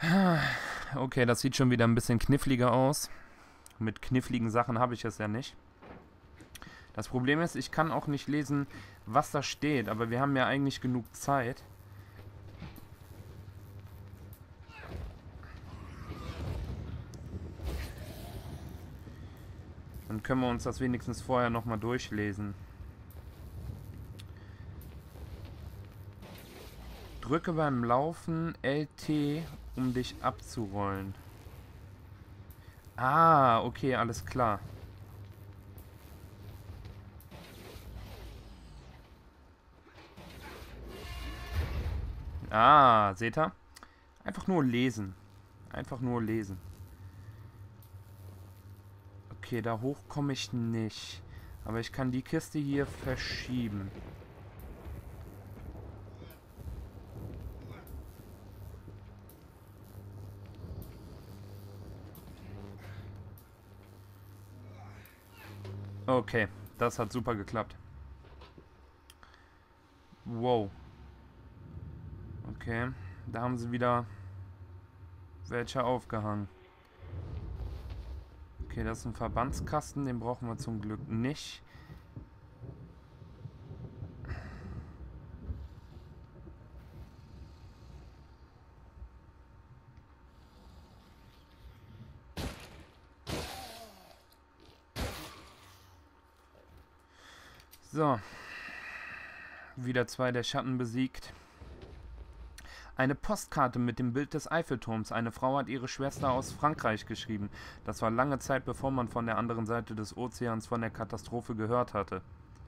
Okay, das sieht schon wieder ein bisschen kniffliger aus. Mit kniffligen Sachen habe ich es ja nicht. Das Problem ist, ich kann auch nicht lesen, was da steht, aber wir haben ja eigentlich genug Zeit. Dann können wir uns das wenigstens vorher nochmal durchlesen. Drücke beim Laufen LT, um dich abzurollen. Ah, okay, alles klar. Ah, seht ihr? Einfach nur lesen. Einfach nur lesen. Okay, da hoch komme ich nicht. Aber ich kann die Kiste hier verschieben. Okay, das hat super geklappt. Wow. Okay, da haben sie wieder welche aufgehangen. Okay, das ist ein Verbandskasten, den brauchen wir zum Glück nicht. So. Wieder 2 der Schatten besiegt. Eine Postkarte mit dem Bild des Eiffelturms. Eine Frau hat ihre Schwester aus Frankreich geschrieben. Das war lange Zeit, bevor man von der anderen Seite des Ozeans von der Katastrophe gehört hatte.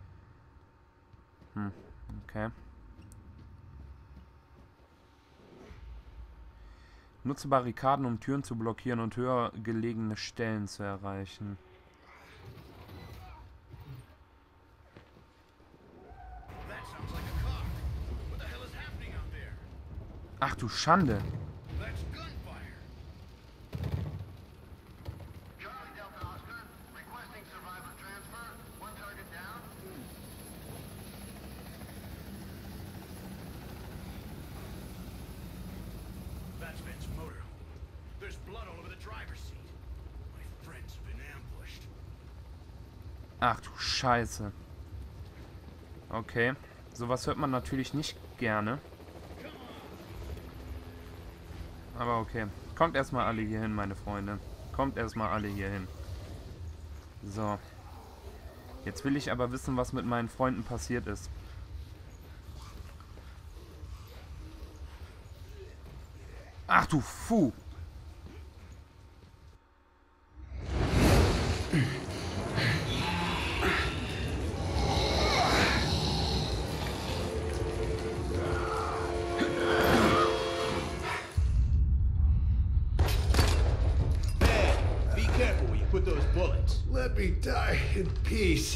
Okay. Nutze Barrikaden, um Türen zu blockieren und höher gelegene Stellen zu erreichen. Ach du Schande. Ach du Scheiße. Okay. Sowas hört man natürlich nicht gerne. Aber okay. Kommt erstmal alle hier hin, meine Freunde. Kommt erstmal alle hier hin. So. Jetzt will ich aber wissen, was mit meinen Freunden passiert ist. Ach du Fu. Let me die in peace.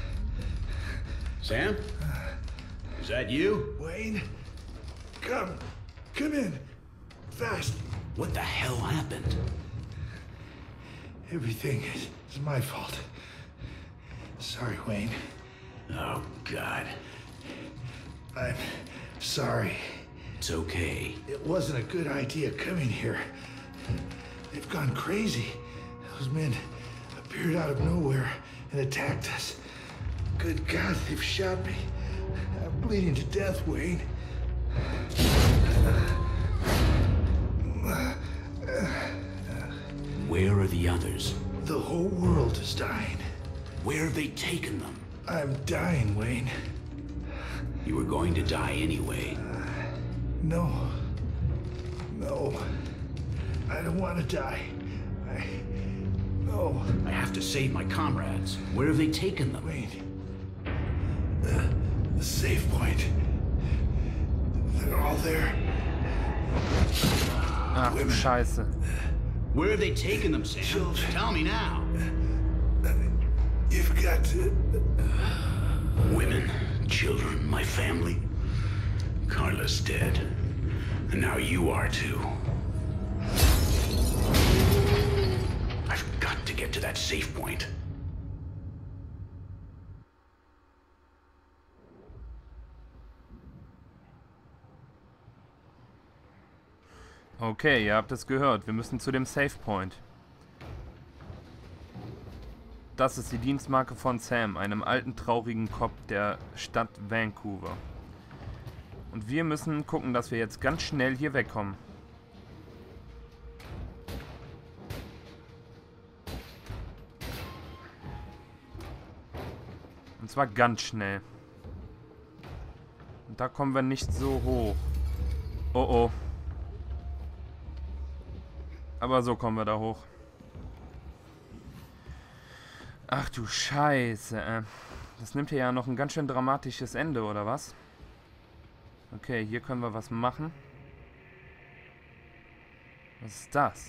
Sam? Is that you? Wayne, come in, fast. What the hell happened? Everything is my fault. Sorry, Wayne. Oh, God. I'm sorry. It's okay. It wasn't a good idea coming here. They've gone crazy. Those men appeared out of nowhere and attacked us. Good God, they've shot me. I'm bleeding to death, Wayne. Where are the others? The whole world is dying. Where have they taken them? I'm dying, Wayne. You were going to die anyway. No. No. I don't want to die. No. I have to save my comrades. Where have they taken them? Wayne. The safe point. They're all there. Ach du Scheiße. Where have they taken them, Sam? Children. Tell me now. You've got to... Women, children, my family. Carla's dead. And now you are too. I've got to get to that safe point. Okay, ihr habt es gehört. Wir müssen zu dem Save Point. Das ist die Dienstmarke von Sam, einem alten, traurigen Cop der Stadt Vancouver. Und wir müssen gucken, dass wir jetzt ganz schnell hier wegkommen. Und zwar ganz schnell. Und da kommen wir nicht so hoch. Oh oh. Aber so kommen wir da hoch. Ach du Scheiße. Das nimmt hier ja noch ein ganz schön dramatisches Ende, oder was? Okay, hier können wir was machen. Was ist das?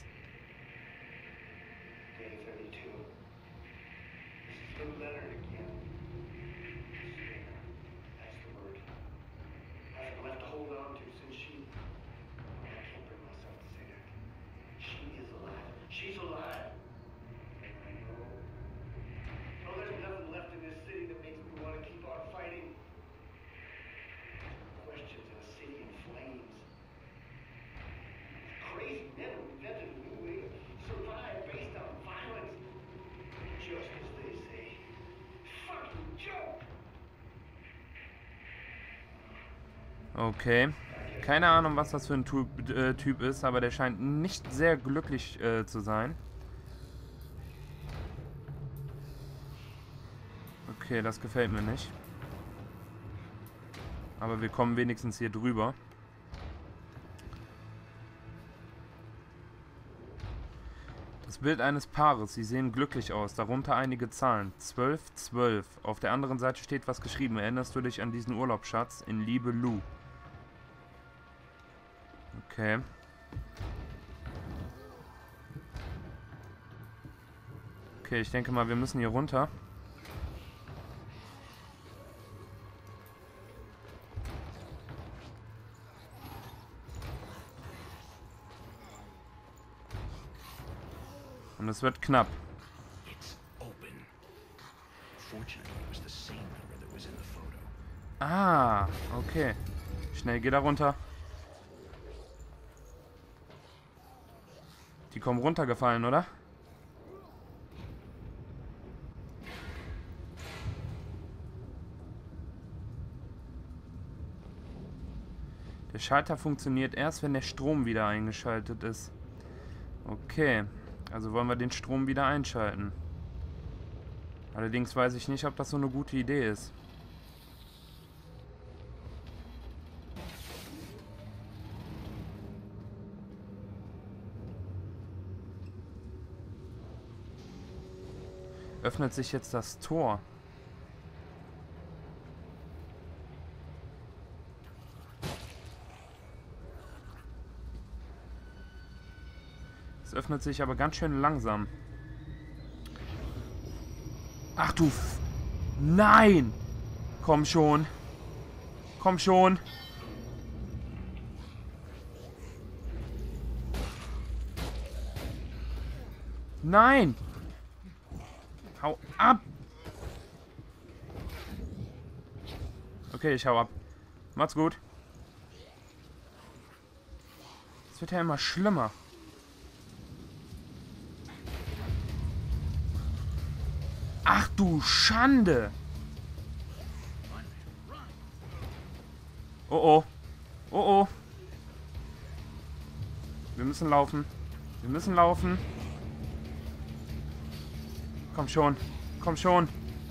Okay. Keine Ahnung, was das für ein Typ ist, aber der scheint nicht sehr glücklich zu sein. Okay, das gefällt mir nicht. Aber wir kommen wenigstens hier drüber. Das Bild eines Paares. Sie sehen glücklich aus. Darunter einige Zahlen. 12, 12. Auf der anderen Seite steht was geschrieben. Erinnerst du dich an diesen Urlaubsschatz? In Liebe, Lou. Okay. Okay, ich denke mal, wir müssen hier runter. Und es wird knapp. Ah, okay. Schnell, geh da runter. Die kommen runtergefallen, oder? Der Schalter funktioniert erst, wenn der Strom wieder eingeschaltet ist. Okay, also wollen wir den Strom wieder einschalten. Allerdings weiß ich nicht, ob das so eine gute Idee ist. Öffnet sich jetzt das Tor. Es öffnet sich aber ganz schön langsam. Ach du Nein! Komm schon. Komm schon. Nein! Hau ab! Okay, ich hau ab. Macht's gut. Es wird ja immer schlimmer. Ach du Schande! Oh oh. Oh oh. Wir müssen laufen. Wir müssen laufen. Komm schon. Komm schon.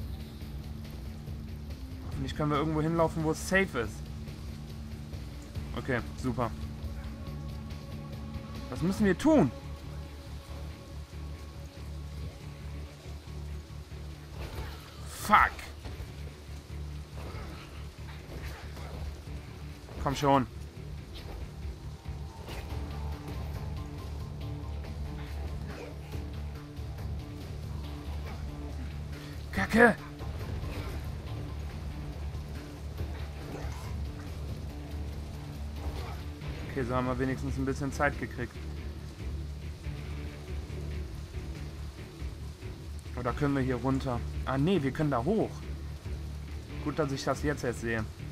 Hoffentlich können wir irgendwo hinlaufen, wo es safe ist. Okay, super. Was müssen wir tun? Fuck. Komm schon. Kacke. Okay, so haben wir wenigstens ein bisschen Zeit gekriegt. Oder können wir hier runter? Ah, nee, wir können da hoch. Gut, dass ich das jetzt erst sehe.